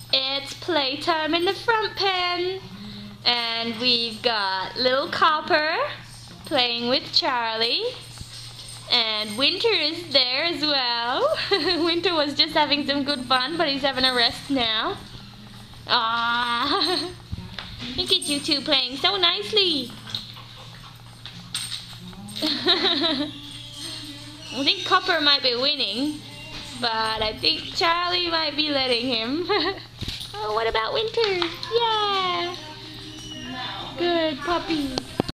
It's playtime in the front pen. And we've got little Copper playing with Charlie. And Winter is there as well. Winter was just having some good fun, but he's having a rest now. Ah, look at you two playing so nicely. I think Copper might be winning, but I think Charlie might be letting him. Oh, what about Winter? Yeah. Good puppy.